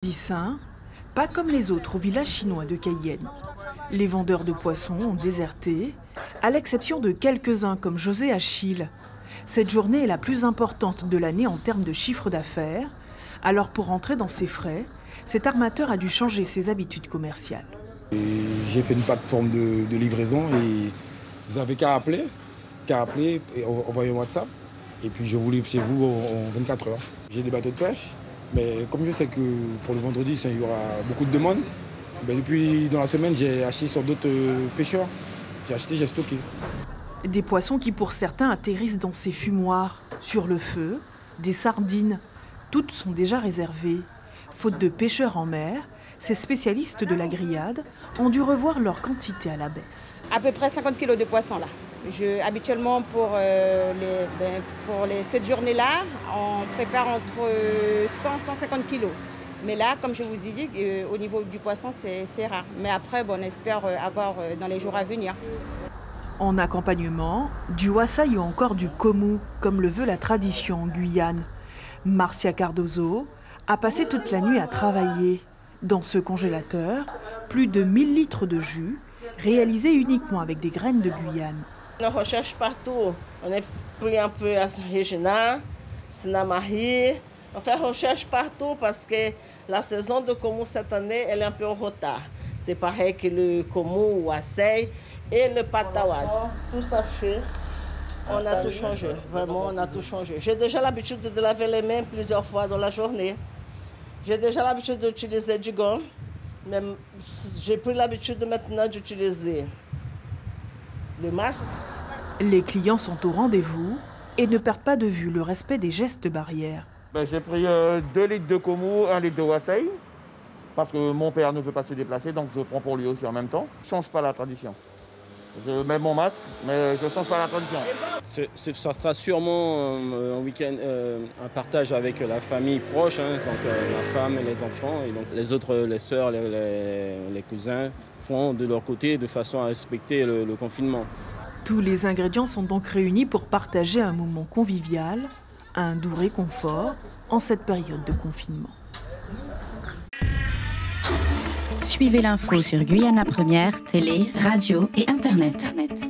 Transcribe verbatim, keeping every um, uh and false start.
vendredi saint, pas comme les autres au village chinois de Cayenne. Les vendeurs de poissons ont déserté, à l'exception de quelques-uns comme José Achille. Cette journée est la plus importante de l'année en termes de chiffre d'affaires. Alors pour rentrer dans ses frais, cet armateur a dû changer ses habitudes commerciales. J'ai fait une plateforme de, de livraison et vous n'avez qu'à appeler, qu'à appeler et envoyer un WhatsApp. Et puis je vous livre chez vous en vingt-quatre heures. J'ai des bateaux de pêche, mais comme je sais que pour le vendredi, il y aura beaucoup de demandes, ben depuis dans la semaine, j'ai acheté sur d'autres pêcheurs. J'ai acheté, j'ai stocké. Des poissons qui pour certains atterrissent dans ces fumoirs, sur le feu, des sardines. Toutes sont déjà réservées. Faute de pêcheurs en mer, ces spécialistes de la grillade ont dû revoir leur quantité à la baisse. À peu près cinquante kilos de poissons là. Je, habituellement pour, euh, les, ben, pour les, cette journée-là, on prépare entre cent et cent cinquante kilos. Mais là, comme je vous ai dit, euh, au niveau du poisson, c'est rare. Mais après, bon, on espère avoir euh, dans les jours à venir. En accompagnement, du wassail ou encore du komu, comme le veut la tradition en Guyane. Marcia Cardozo a passé toute la nuit à travailler. Dans ce congélateur, plus de mille litres de jus, réalisés uniquement avec des graines de Guyane. On recherche partout. On est pris un peu à Regina, Sinamari. On fait recherche partout parce que la saison de komu cette année, elle est un peu en retard. C'est pareil que le komu, le wassail et le patawad. Tout ça fait. On a tout changé. Vraiment, on a tout changé. J'ai déjà l'habitude de laver les mains plusieurs fois dans la journée. J'ai déjà l'habitude d'utiliser du gant. Mais j'ai pris l'habitude maintenant d'utiliser le masque. Les clients sont au rendez-vous et ne perdent pas de vue le respect des gestes barrières. Ben, j'ai pris euh, deux litres de komu, un litre de wassail, parce que mon père ne peut pas se déplacer, donc je prends pour lui aussi en même temps. Je ne change pas la tradition. Je mets mon masque, mais je ne change pas la tradition. C'est, c'est, ça sera sûrement euh, un week-end, euh, un partage avec la famille proche, hein, donc euh, la femme et les enfants. Et donc les autres, les sœurs, les, les, les cousins font de leur côté de façon à respecter le, le confinement. Tous les ingrédients sont donc réunis pour partager un moment convivial, un doux réconfort en cette période de confinement. Suivez l'info sur Guyana Première, télé, radio et internet.